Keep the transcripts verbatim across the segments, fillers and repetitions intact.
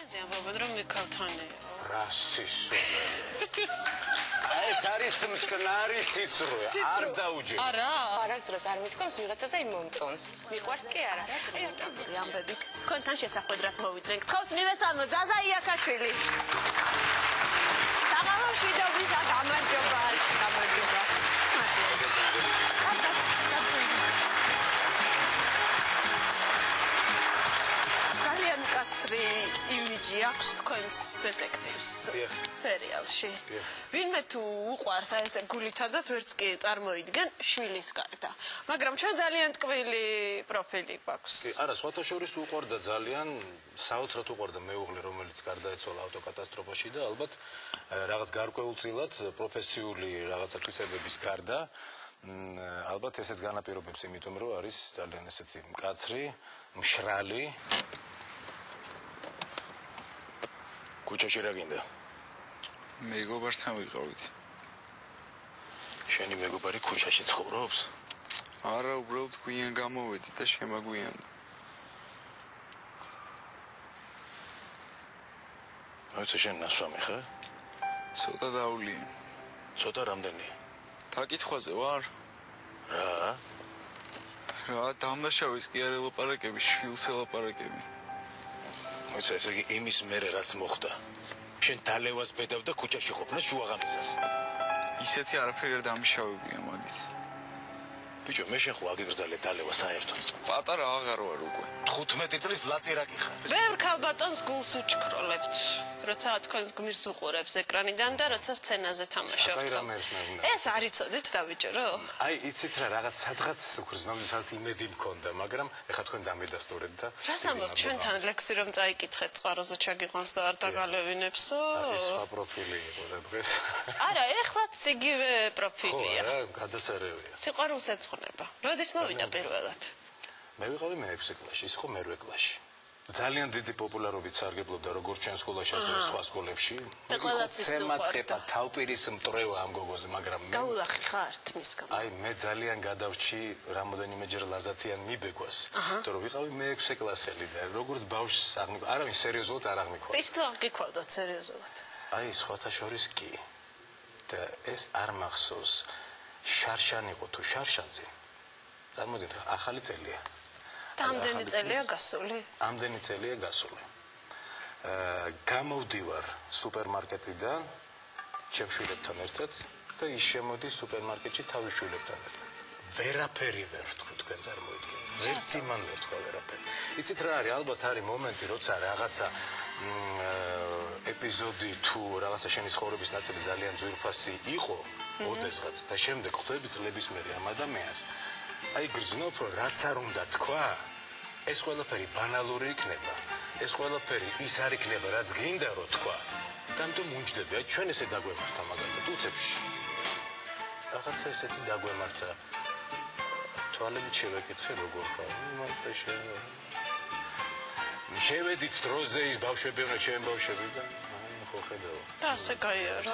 იმაზე ამბობენ, რომ მიქალთანეა. რა სისულე. ეს არის მტკნარი სიცრუე, არ დაუჯერე. არა. არასდროს არ მithქვამს ვიღაცაზე იმ მომწონს. მიყვარს კი არა. აი, ამბებით. თქვენთან შესახვედრად მოვიდნენ. გთხოვთ მივესალმო ზაზა იაკაშვილი. თამამო შვიდობისა, გამარჯობა. გამარჯობა. ძალიან კაცრი იმიჯი აქვს თქვენს დეტექტივს სერიალში. ვინმე თუ უყვარს აი ესე გულითადად ვერც კი წარმოიდგენ შვილის გარდა. მაგრამ ჩვენ ძალიან ტკბილი პროფილი გვაქვს. კი, არა, სხვათა შორის უყვარდა ძალიან, საოცრად უყვარდა მეუღლე, რომელიც გარდაეცვალა ავტოკატასტროფაში და ალბათ რაღაც გარკვეულწილად პროფესიული რაღაცა თვისებების გარდა ალბათ ესეც განაპირობებს იმიტომ, რომ არის ძალიან ესეთი მკაცრი, მშრალი. ქუჩაში რა გინდა? მეგობართან ვიყავით. შენი მეგობარი ქუჩაში ცხოვრობს? არა, უბრალოდ გვიან გამოვედი და შემაგვიანდა. როცა შენ ნასვამი ხარ? ცოტა დაულიე. ცოტა რამდენი? დაკითხვაზე ვარ? რა? რა, დამნაშავის კი არ ელაპარაკები, შვილს ელაპარაკები. მოიცა, ესე იგი იმის მერე რაც მოხდა. შენ დალევას ბედავ და ქუჩაში ყოფნა შუაღამისას. ისეთი არაფერი არ დამშავებია მაგით. ბიჭო, მე შენ ხო აგიგრძალე დალევა საერთოდ. პატარა აღარ ვარ უკვე. თხუთმეტი წლის ლატირაკი ხარ. ვერ ქალბატონს გულს უჩქროლებთ. როცა თქვენს გმირს უყურებს ეკრანიდან და როცა სცენაზე თამაშობთ. აი რამე ეს მეუბნება. ეს არ იცოდით დავიჯერო? აი, იცით რა, რაღაც სადღაც გრძნობდი, სადღაც იმედი მქონდა, მაგრამ ეხა თქვენ დამედასტურეთ და რას ამბობთ ჩვენთან ლექსი რომ წაიკითხეთ წყაროზე ჩაგიყვანს და არ დაგალევინებსო? ეს სხვა პროფილი იყო და დღეს. არა, ეხლაც იგივე პროფილია. ხო, რა, გადასარევია. სიყვარულს ეძღვნება. როდის მოვიდა პირველად? მე ვიყავი მეექვსე კლასში, ის ხო მერვე კლასში. ძალიან დიდი პოპულარობით სარგებლობდა როგორც ჩვენ სკოლაში, ასევე სხვა სკოლებში. და ყველას ის უყვარდა. თავპირის მტრევა ამ გოგოზე, მაგრამ მე გაულახი ხართ მის გამო. აი, მე ძალიან გადავრჩი რამოდენიმეჯერ ლაზათიან მიბეგვას, იმიტომ რომ ვიყავი მეექვსე კლასელი და როგორც ბავშვს აღმიქვა, არავინ სერიოზულად არ აღმიქვა. ის თუ აღგიქვალდათ სერიოზულად. აი, სხვათა შორის კი. და ეს არ მახსოვს, შარშან იყო თუ შარშანძე. წარმოდით, ახალი წელია. ამდენი წელია გასული? ამდენი წელია გასული. გამოვდივარ სუპერმარკეტიდან ჩემ შვილებთან ერთად და ის შემოდის სუპერმარკეტში თავის შვილებთან ერთად. ვერაფერი ვერ ვთქვი, თქვენ წარმოიდგინეთ. ვერც იმან ვერ ვთქვა ვერაფერი. იცით რა არის? ალბათ არის მომენტი, როცა რაღაცა ეპიზოდი თუ რაღაცა შენი ცხოვრების ნაწილი ძალიან ძვირფასი იყო, ოდესღაც და შემდეგ ხვდები წლების მერე ამ ადამიანს. აი გრძნობ, რომ რაც არ უნდა თქვა, ეს ყველაფერი ბანალური იქნება. ეს ყველაფერი ის არ იქნება, რაც გინდა რომ თქვა. და ამიტომ უნჯდები, აი ჩვენ ესე დაგვემართა მაგალითად უცებში. რაღაცა ესეთი დაგვემართა. თვალებით შევეკითხე როგორ ხარ? მარტო შენ. შევედით დროზე ის ბავშვები უნდა ჩემ ბავშვები და აი ხო ხედავ. და ასე გაიარა.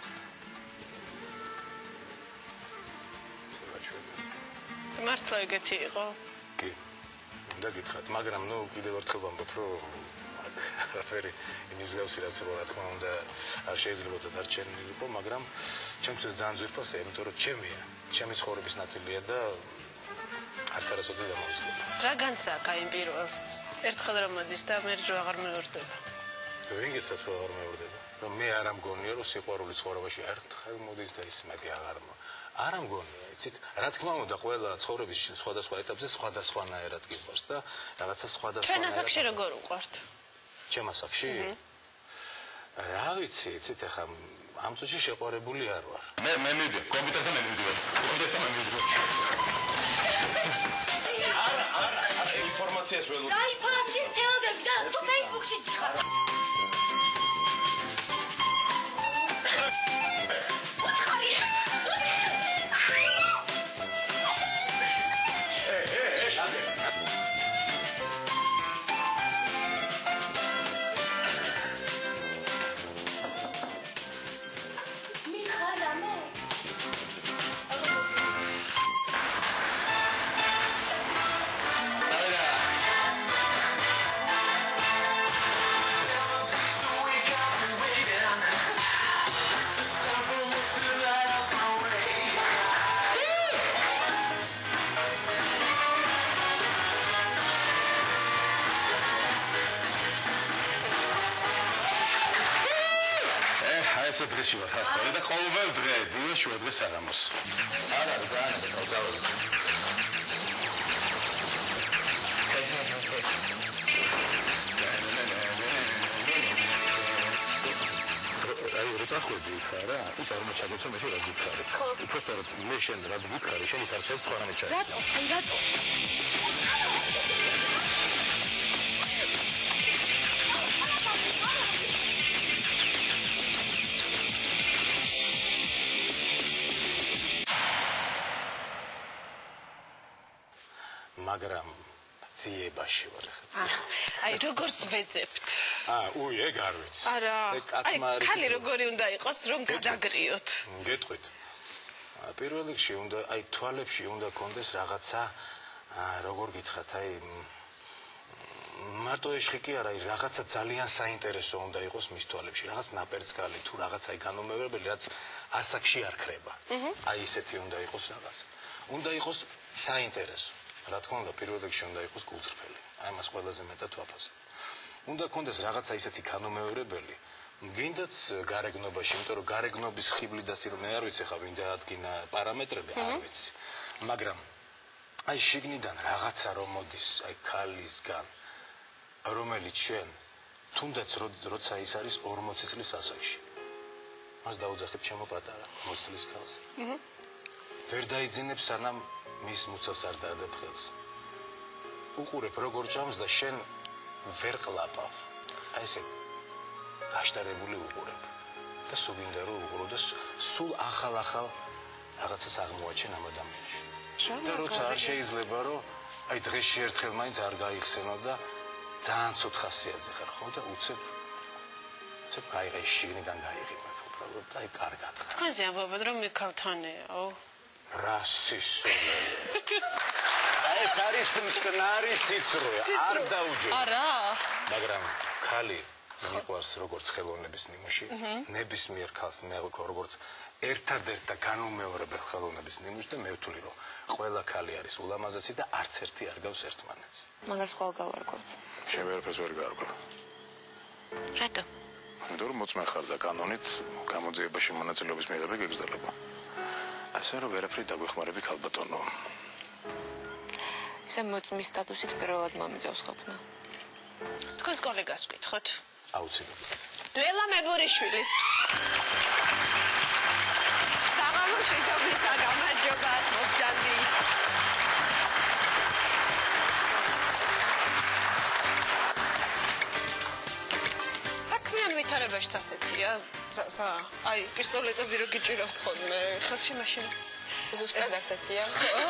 მართლა ეგეთი იყო? კი. უნდა გითხრათ, მაგრამ ნუ კიდევ ერთხელ ვამბობ, რომ არაფერი იმის გავსი რაც რა თქმა უნდა არ შეიძლება დარჩენილიყო, მაგრამ ჩემთვის ძალიან ძვირფასია, იმიტომ რომ ჩემია, ჩემი ცხოვრების ნაწილია და არც არასოდეს დამოუწყდება. რა განსაკა იმ პირველს? ერთხელ რომ მოდის და მე რო აღარ მეორდება. და ვინ გიცათ რომ აღარ მეორდება? რომ მე არ ამგონია რომ სიყვარული ცხოვრებაში ერთხელ მოდის და ის მეტი აღარ მო. არ ამგონია, იცით, რა თქმა უნდა, ყველა ცხოვრების სხვადასხვა ეტაპზე სხვადასხვანაირად გიყვარს და რაღაცა სხვადასხვა. ჩვენ ასაკში როგორ უყვართ? ჩემ ასაკში? რა ვიცი, იცით, ახლა ამ წუთში შეყვარებული არ ვარ. მე მე მივიდი, კომპიუტერთან მე მივიდი. კომპიუტერთან მე მივიდი. არა, არა, არა, ინფორმაციას ველოდი. და ინფორმაციას ელოდები და სულ Facebook-ში ხარ. ასე დღეში ვარ ხარ და ყოველ დღე დილა შუა დღე საღამოს არა გაანებე გავწავე აი როცა ხვდი ხარა ის არ მოჩაგեցო მე შეიძლება ზიქარი უბრალოდ მე შენ რა ვიქარი შენ ის არ ჩაის თქვა რა მეჩა რატო აი რატო მაგრამ ძიებაში ვარ ხა აი როგორც ვეძებთ აა უი ეგ არ ვიცი არა აი ქალი როგორი უნდა იყოს რომ გადაგრიოთ გეტყვით პირველ რიგში უნდა აი თვალებში უნდა კონდეს რაღაცა როგორ გითხრათ აი მარტო ეშხი კი არა აი რაღაცა ძალიან საინტერესო უნდა იყოს მის თვალებში რაღაც ნაპერწკალი თუ რაღაცა აი განუმეორებელი რაც ასაკში არ ხრება აი ესეთი უნდა იყოს რაღაც უნდა იყოს საინტერესო რა თქმა უნდა პირველ რიგში უნდა იყოს გულწრფელი აი მას ყველაზე მეტად ვაფასებ უნდა კონდეს რაღაცა ისეთი განუმეორებელი გინდაც გარეგნობაში იმიტომ რომ გარეგნობის ხიბლი და სილ მე არ ვიცი ხა ვინ დაადგინა პარამეტრები არ ვიცი მაგრამ აი შიგნიდან რაღაცა რომ მოდის აი ქალისგან რომელიც შენ თუნდაც როცა ის არის ორმოცი წლის ასაკში მას დაუძახებ ჩემო პატარა ორმოცი წლის ქალს ვერ დაიძინებ სანამ მის მუცელს არ დაადებ ხელს უყურებ როგორ ჭამს და შენ ვერ ყლაპავ აი ესე გაშტარებული უყურებ და სუგინდა რომ უყურო და სულ ახალ-ახალ რაღაცას აღმოაჩენ ამ ადამიანში და როცა არ შეიძლება რომ აი დღეში ერთხელ მაინც არ გაიხსენო და ძალიან ცუდ ხასიათზე ხარ ხო და უცებ უცებ გაიღე შიგნიდან გაიღიმებ უბრალოდ აი კარგად ხარ თქვენზე ამბობთ რომ მიქალთანეო რა სისულე აი ეს არის მტკნარი სიცრუე არ დაუჯერე არა მაგრამ ქალი მიყვარს როგორც ხელოვნების ნიმუში ნებისმიერ ქალს მე როგორც ერთადერთ და განუმეორებელ ხელოვნების ნიმუში და მე ვთვლი რომ ყველა ქალი არის ულამაზესი და არც ერთი არ გავს ერთმანეთს მაგას ხვალ გავარკვევთ შენ ვერაფერს ვერ გავარკვევ რატო იმიტომ რომ მოწმე ხარ და კანონით გამოძიებაში მონაწილეობის მიღება გეგრძელება ასე რომ ვერაფერი დაგვეხმარები ქალბატონო ისე მოწმის სტატუსით პირველად მომიძავს ყოფნა თქვენს კოლეგას ვკითხოთ აუცილებლად ლელა მებურიშვილი საღამოში დობისა გამარჯობა მოგძანდით საქმიან ვითარებაში ასეთია აი პისტოლეტები რო გიჭირავთ ხოლმე ხელში მაშინაც ზუსტად ასეთია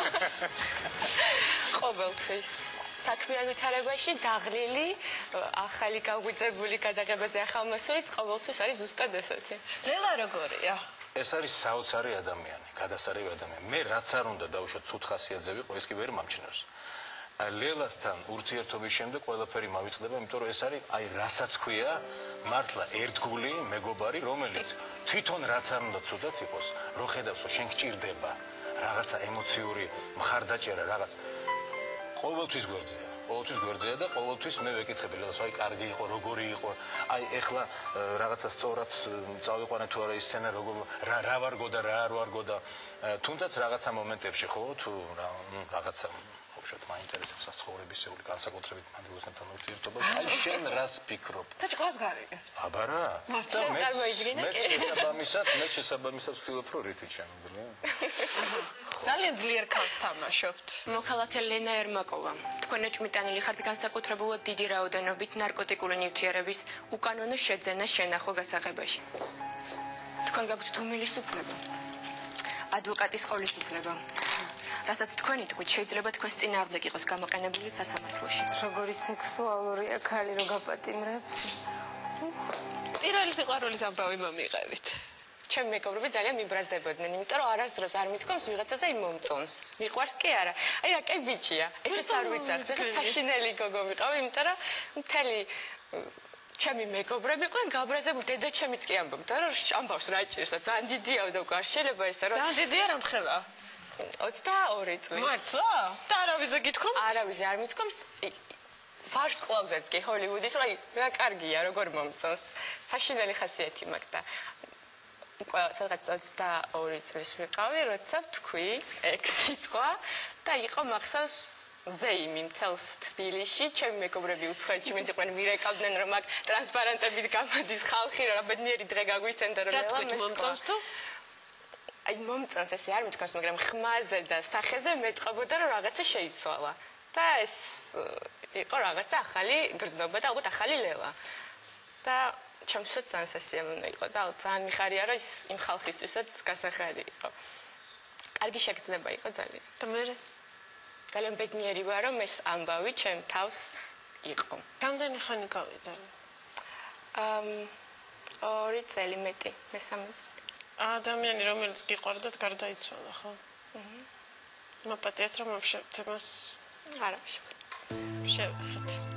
ყოველთვის საქმიან ვითარებაში დაღლილი ახალი გაგვიძებული გადაღებაზე ახალმოსულიც ყოველთვის არის ზუსტად ესეთი ლელა როგორია ეს არის საოცარი ადამიანი გადასარევი ადამიანი მე რაც არ უნდა დავუშვათ ცუდ ხასიათზე ვიყო ეს კი ვერ მომჩნევს ლელასთან ურთიერთობის შემდეგ ყველაფერი მავიწყდება იმიტომ რომ ეს არის აი რასაც ქვია მართლა ერთგული მეგობარი რომელიც თვითონ რაც არ უნდა ცუდად იყოს რო ხედავს რომ შენ გჭირდება რაღაცა ემოციური მხარდაჭერა რაღაც ყოველთვის გვერდზეა ყოველთვის გვერდზეა და ყოველთვის მე ვეკითხები ლელას აი კარგი იყო როგორი იყო აი ეხლა რაღაცა სწორად წავიყვანე თუ არა ის სცენა როგორ რა რა ვარგო და რა არ ვარგო და თუნდაც რაღაცა მომენტებში ხო თუ რაღაცა უშოთ მაინტერესებს საცხოვრებისეული განსაკუთრებით მანდილოსთან ურთიერთობაში აი შენ რას ფიქრობ და ჭკვას გარიგებ აბა რა და წარმოიდგინე მე შესაბამისად მე შესაბამისად ვთვლებ რომ რითი შემიძლია ძალიან ძლიერ ქალს თამაშობთ მოქალაქე ლენა ერმაკოვა თქვენ ეჭმიტანილი ხართ განსაკუთრებულად დიდი რაოდენობით ნარკოტიკული ნივთიერების უკანონო შეძენა შენახვა გასაღებაში თქვენ გაქვთ თუმილის უფლება ადვოკატის ყოლის უფლება რასაც თქვენი თქმით შეიძლება თქვენს წინააღმდეგ იყოს გამოყენებული სასამართლოში როგორი სექსუალურია ქალი რო გაპატიმრებს პირველი სიყვარულის ამბავი მომიყევით ჩემი მეგობრები ძალიან მიბრაზდებოდნენ იმიტომ რომ არასდროს არ მithქვამს ვიღაცაზე იმ მომწონს მიყვარს კი არა აი რა კაი ბიჭია ესეც არ ვიცახ და საშინელი გოგო ვიყავი იმიტომ რომ მთელი ჩემი მეგობრები ყვენ გაბრაზებული დედა ჩემიც კი ამბობდა რომ ამბავს რა ჭირსა ძალიან დიდია და უკვე არ შეიძლება ესა რომ ძალიან დიდია რა მხელა ოცდაორი წლის მართლა და არავიზე გითქვამთ არავიზე არ მithქვამს ვარსკვლავზეც კი ჰოლივუდის რა რა კარგია როგორ მომწონს საშინელი ხასიათი მაქვს და ყველა სადღაც ოცდაორი წლის ვიყავი, როცა ვთქვი ეგ სიტყვა და იყო მახსოვს ზეიმი მთელს თბილისში, ჩემი მეგობრები უცხოეთში მეძიყვნენ მირეკავდნენ, რომ აქ ტრანსპარენტებით გამოდის ხალხი, რომ ბედნიერი დღე გაგვიცემდა რომ რა თქვით მომწონს თუ? აი მომწონს ესე არ მithქვას, მაგრამ ხმაზე და სახეზე მეტყობოდა რომ რაღაცა შეიცვალა. და ეს იყო რაღაცა ახალი გრძნობა და ალბათ ახალი ლელა. და ჩემთვისაც ძალიან სასიამოვნო იყო და ძალიან მიხარია რომ ის იმ ხალხისთვისაც გასახადი იყო. კარგი შეგრძნება იყო ძალიან. და მე ძალიან ბედნიერი ვარ რომ ეს ამბავი ჩემ თავს იყო. რამდენი ხანი გავიდა? ამ ორი წელი მეტი, მესამე. ადამიანი რომელიც გიყვარდათ გარდაიცვალა, ხო? აჰა. მაპატიეთ რომ მოვშევთ მას. არა. შევხეთ.